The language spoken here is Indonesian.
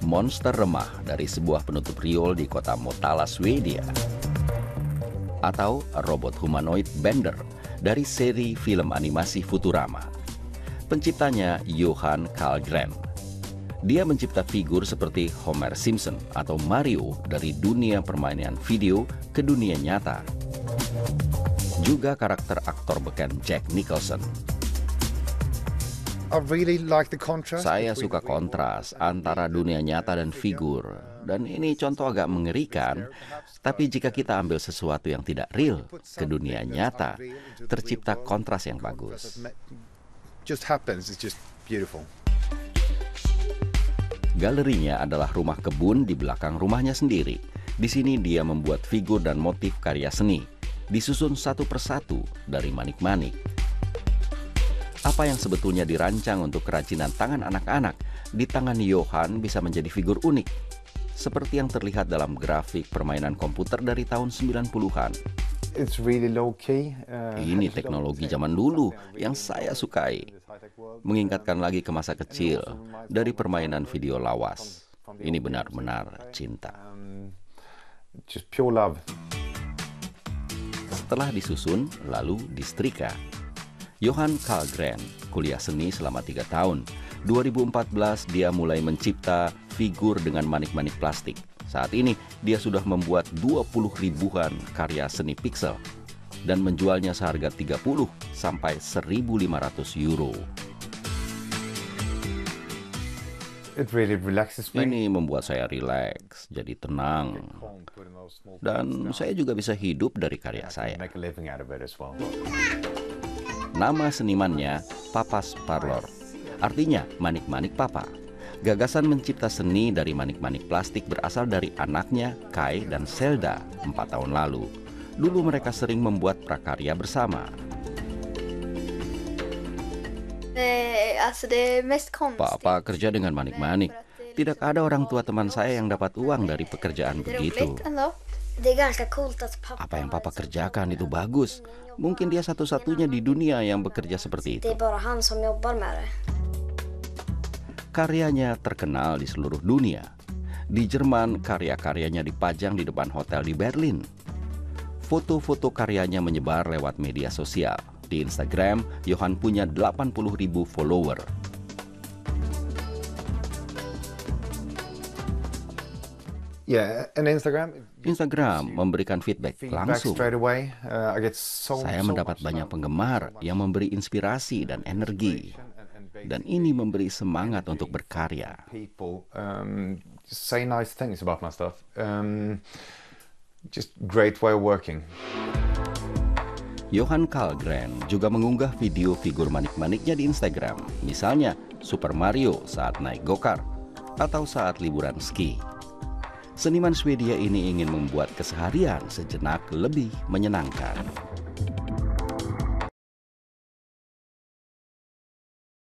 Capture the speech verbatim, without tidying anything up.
monster remah dari sebuah penutup riol di kota Motala, Swedia. Atau robot humanoid Bender dari seri film animasi Futurama. Penciptanya Johan Carlgren. Dia mencipta figur seperti Homer Simpson atau Mario dari dunia permainan video ke dunia nyata. Juga karakter aktor beken Jack Nicholson. Saya suka kontras antara dunia nyata dan figur. Dan ini contoh agak mengerikan, tapi jika kita ambil sesuatu yang tidak real ke dunia nyata, tercipta kontras yang bagus. Galerinya adalah rumah kebun di belakang rumahnya sendiri. Di sini dia membuat figur dan motif karya seni, disusun satu persatu dari manik-manik. Apa yang sebetulnya dirancang untuk kerajinan tangan anak-anak, di tangan Johan bisa menjadi figur unik, seperti yang terlihat dalam grafik permainan komputer dari tahun sembilan puluhan. Ini teknologi zaman dulu yang saya sukai. Mengingatkan lagi ke masa kecil dari permainan video lawas. Ini benar-benar cinta. Setelah disusun, lalu disetrika. Johan Carlgren kuliah seni selama tiga tahun. dua ribu empat belas dia mulai mencipta figur dengan manik-manik plastik. Saat ini dia sudah membuat dua puluh ribuan karya seni pixel dan menjualnya seharga tiga puluh sampai seribu lima ratus euro. Ini membuat saya rileks, jadi tenang. Dan saya juga bisa hidup dari karya saya. Nama senimannya Papas Parlor, artinya manik-manik papa. Gagasan mencipta seni dari manik-manik plastik berasal dari anaknya Kai dan Zelda empat tahun lalu. Dulu mereka sering membuat prakarya bersama. Papa kerja dengan manik-manik. Tidak ada orang tua teman saya yang dapat uang dari pekerjaan begitu. Apa yang papa kerjakan itu bagus. Mungkin dia satu-satunya di dunia yang bekerja seperti itu. Karyanya terkenal di seluruh dunia. Di Jerman, karya-karyanya dipajang di depan hotel di Berlin. Foto-foto karyanya menyebar lewat media sosial. Di Instagram, Johan punya delapan puluh ribu follower. Yeah, and Instagram. Instagram memberikan feedback langsung. Saya mendapat banyak penggemar yang memberi inspirasi dan energi. Dan ini memberi semangat untuk berkarya. Say nice things about my stuff. Um, just great way of working. Johan Carlgren juga mengunggah video figur manik-maniknya di Instagram. Misalnya Super Mario saat naik go-kart atau saat liburan ski. Seniman Swedia ini ingin membuat keseharian sejenak lebih menyenangkan.